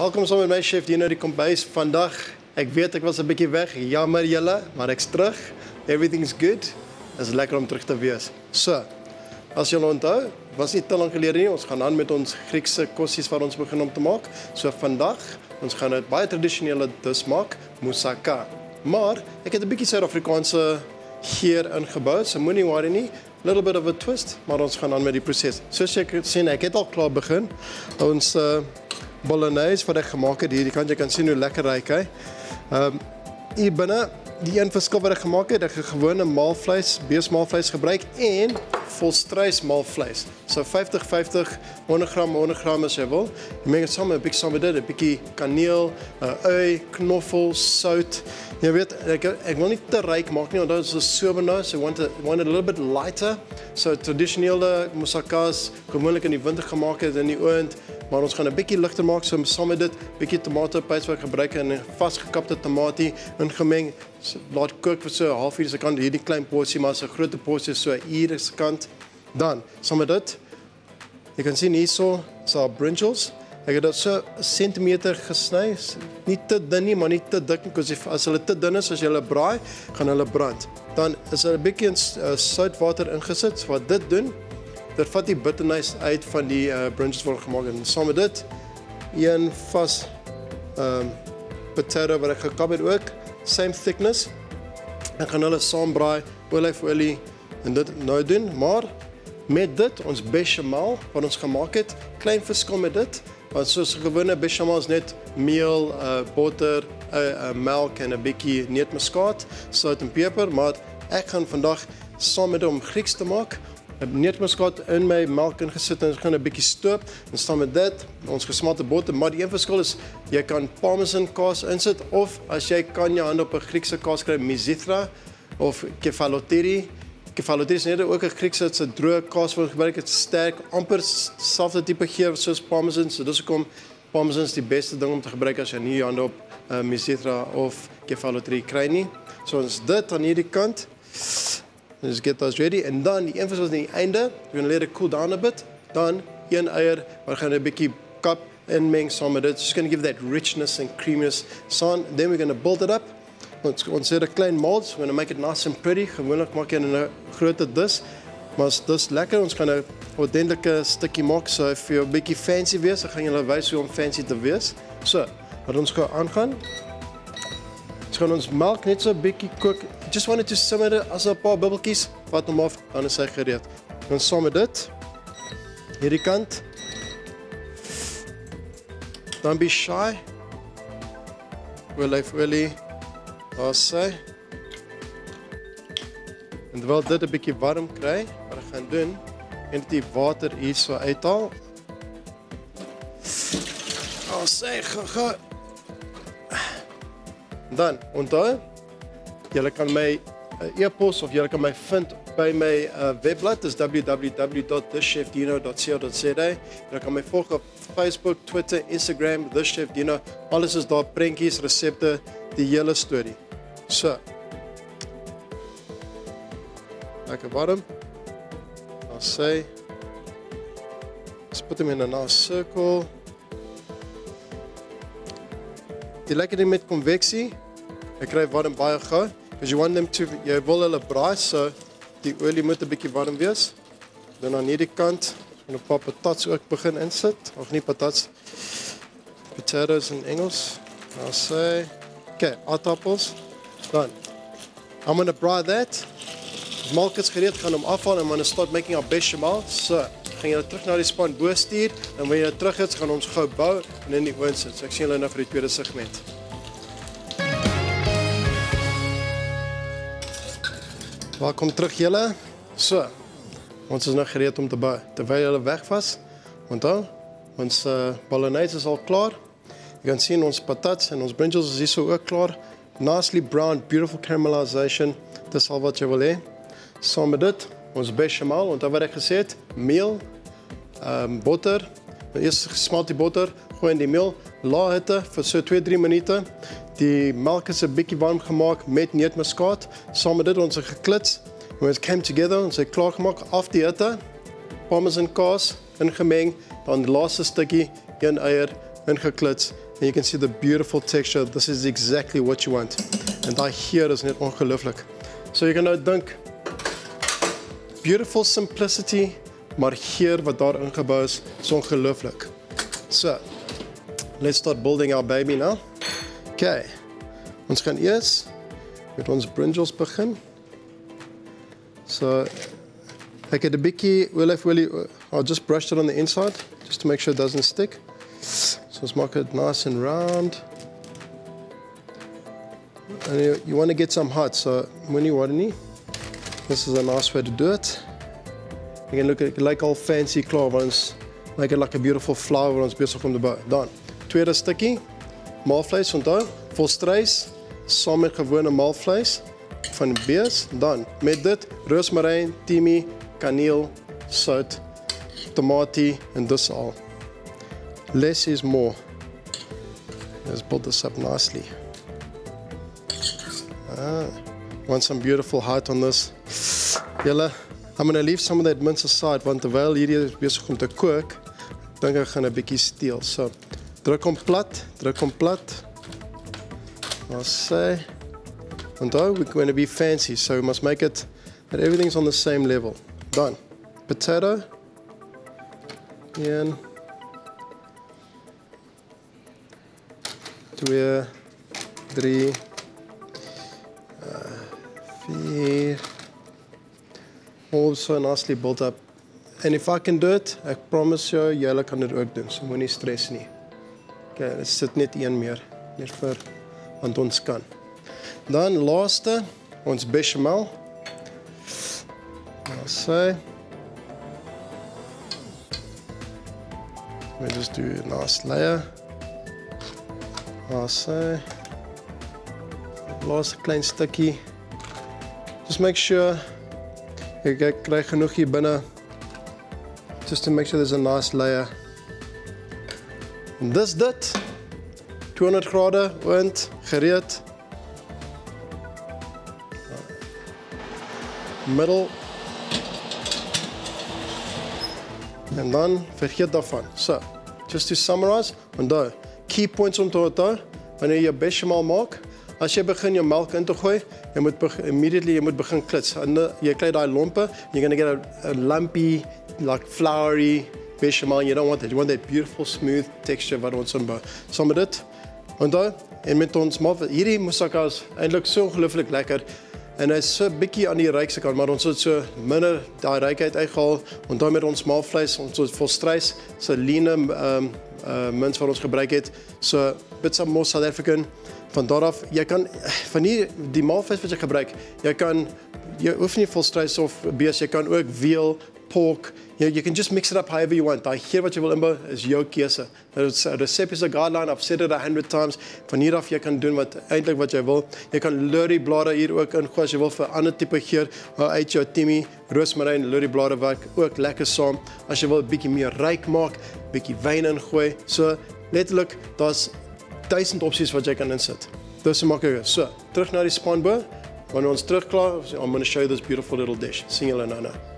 Welkom saam met my chef Dino die kombuis vandag. Ek weet ek was 'n bietjie weg, jammer julle, maar ek's terug. Everything's good. Dit is lekker om terug te wees. So, as julle onthou, was nie te lank gelede nie, ons gaan aan met ons Griekse kossies wat ons begin om te maak. So vandag, ons gaan 'n baie tradisionele dis maak, moussaka. Maar ek het 'n bietjie Suid-Afrikaanse geur ingebou, so moenie worry nie. Little bit of a twist, maar ons gaan aan met die proses. Soos jy kan sien, ek het al klaar begin. Ons bolognese wat ek gemaak het, hierdie kant jy kan sien hoe lekker ryk hy. Hier binne, die een verskil wat ek gemaak het, ek het gewone maalvleis, beesmaalvleis gebruik en volstruis maalvleis. So 50-50, 100 gram as jy wil. Jy meng dit saam met 'n bietjie saam met dit, 'n bietjie kaneel, ui, knoffel, sout. Jy weet, ek wil nie te ryk maak nie, want dit is so benauwd, so I want it a little bit lighter. So tradisionele moussakas, gewoonlik in die winter gemaak het in die oond, maar ons gaan 'n bietjie ligter maak, so saam met dit, bietjie tomatenpaste wat ek gebruik en 'n vasgekapte tamatie ingemeng, laat kook vir so 'n halfuur se kant, hierdie klein porsie, maar so 'n groot porsie so 'n uur se kant. Dan, saam met dit, jy kan sien hierso, so brinjals. Ek het dit so 'n sentimeter gesny, nie te dun nie, maar nie te dik nie, want as hulle te dun is, as jy hulle braai, gaan hulle brand. Dan is hulle 'n bietjie in soutwater ingesit, so wat dit doen, dit vat die bitterness uit van die brinjals wat gemaak het. En saam met dit, een vas potato wat ek gekap het ook, same thickness. Ek gaan hulle saam braai, olyfolie en dit nou doen, maar met dit, ons bechamel wat ons gemaak het, klein verskil met dit, want soos gewone bechamel is net meel, boter, melk en 'n bietjie neutmuskaat, sout en peper, maar ek gaan vandag saam met hom Grieks te maak, neutmuskaat in my melk ingesit en ons gaan 'n bietjie stoop en saam met dit ons gesmolte boter, maar die een verskil is jy kan parmesan kaas insit of as jy kan jou hand op 'n Griekse kaas kry, mizithra of kefalotiri. Kefalotiri is net ook 'n Griekse droë kaas wat gebruik het, sterk, amper dieselfde tipe geur soos parmesan, so dis hoekom parmesan is die beste ding om te gebruik as jy nie jou hand op mizithra of kefalotiri kry nie. So ons dit aan hierdie kant. Let's get those ready. En dan die emphasis aan die einde, we're going to let it cool down a bit. Dan een eier, maar gaan 'n bietjie kap inmeng saam met dit. Just going to give that richness and creaminess. Then we're going to build it up. Ons het 'n klein mold, we're going to make it nice and pretty. Gewoonlik maak jy in 'n groot dis, maar as dis lekker, ons gaan 'n ordentlike stukkie maak. So if jy 'n bietjie fancy wees, dan gaan julle wys hoe om fancy te wees. So, wat ons gaan aangaan. Ons gaan ons melk net so 'n bietjie kook. Just wanted to simmer it as 'n paar bubbeltjies, vat hom af, dan is hy gereed. Dan saam met dit, hierdie kant. Don't be shy. Olie, daar sy. En terwyl dit 'n bietjie warm kry, wat ek gaan doen, en die water hier so uithaal. Daar sy, ga. Dan, onthou, julle kan my e-pos of julle kan my vind by my webblad, dis www.thischefdino.co.za. Julle kan my volg op Facebook, Twitter, Instagram, thischefdino. Alles is daar, prentjies, resepte, die hele storie. So. Lekker warm. Daar sy. Let's put them in a nice circle. Die lekker ding met konveksie, ek kry warm baie gou, because you want them to, jy wil hulle braai, so die olie moet 'n bietjie warm wees. Dan aan hierdie kant, en 'n paar patats ook begin insit, of nie patats, potatoes in Engels, I'll say, okay, aardappels, dan, I'm going to braai that, die melk is gereed, gaan hom afhaal, en I'm going to start making our bechamel, so, gaan julle terug na die span bo stuur, en wanneer julle terug is, gaan ons gou bou, en in die oond sit, so ek sien julle nou vir die tweede segment. Welkom terug julle. So, ons is nou gereed om te bou. Terwyl julle weg was, onthou, ons bolognese is al klaar. Jy kan sien ons patats en ons brinjals is hier so ook klaar. Nicely browned, beautiful caramelization. Dis al wat jy wil hê. Saam met dit, ons bechamel, onthou wat ek gesê het, meel, boter. Eers gesmelt die boter, gooi in die meel, lae hitte vir so 2-3 minute. Die melk is 'n bietjie warm gemaak met neutmuskaat. Saam met dit ons het geklits. When it came together, ons het klaar gemaak af die hitte. Parmesan kaas ingemeng, dan die laaste stukkie, een eier, ingeklits. And you can see the beautiful texture. This is exactly what you want. En daai geur is net ongelooflik. So jy kan nou dink, beautiful simplicity, maar geur wat daar ingebou is ongelooflik. So, let's start building our baby now. Okay, ons gaan eers met ons brinjals begin. So, ek het 'n bietjie olie, I'll just brush it on the inside, just to make sure it doesn't stick. So let's make it nice and round. And you want to get some hot, so when you want to, this is a nice way to do it. You can look at it like all fancy klaar, ons make it like a beautiful flower, ons besig om te bou. Dan, tweede stukkie, maalvleis onthou, volstruis, saam met gewone maalvleis van die bees. Dan, met dit, roosmaryn, timie, kaneel, sout, tomatie, en dis al. Less is more. Let's build this up nicely. Want some beautiful height on this. Julle, I'm going to leave some of that mince aside, want terwyl hierdie is besig om te kook, dink ek gaan 'n bietjie steel. So, druk hom plat. I'll say, onthou, we're going to be fancy, so we must make it that everything's on the same level. Done. Potato. 1, 2, 3, 4. All so nicely built up. And if I can do it, I promise you, julle kan dit ook doen. So moenie stres nie. Okay, dit sit net een meer. Net vir, want ons kan. Dan laaste, ons bechamel. I'll say. We just do a nice layer. I'll say. Laaste klein stukkie. Just make sure ek kry genoeg hier binne. Just to make sure there's a nice layer. En dis dit. 200 grade oond, gereed. Middel. En dan vergeet daarvan. So, just to summarize, onthou, key points om te onthou, wanneer jy bechamel maak, as jy begin jou melk in te gooi, jy moet begin klits. En jy kry daai lompe, you're going to get a lumpy, like flowery bechamel. You don't want that. You want that beautiful, smooth texture wat ons inbou. Saam met dit, onthou, en met ons maalvleis, hierdie moussaka is eintlik so ongelooflik lekker. En hy is so bietjie aan die rykste kant, maar ons het so minder daai rykheid uitgehaal. Onthou met ons maalvleis, ons het volstruis, so lean mince wat ons gebruik het. So, bit some more South African. Van daar af, jy kan, van die maalvleis wat jy gebruik, jy hoef nie volstruis of bees, jy kan ook veal, pork, you can just mix it up however you want. Daai geur wat jy wil inbou is jou keuse. A recipe is a guideline, I've said it 100 times. Van hier af jy kan doen eintlik wat jy wil. Jy kan lurieblare hier ook ingooi as jy wil vir ander tipe geur. Uit jou timie, roosmaryn, lurieblare werk ook lekker saam. As jy wil 'n bietjie meer ryk maak, bietjie wyn ingooi. So letterlik, daar's 1000 opsies wat jy kan insit. Dis maklik. So, terug na die spanbo. Wanneer ons terugklaar, I'm going to show you this beautiful little dish. Sien julle nou.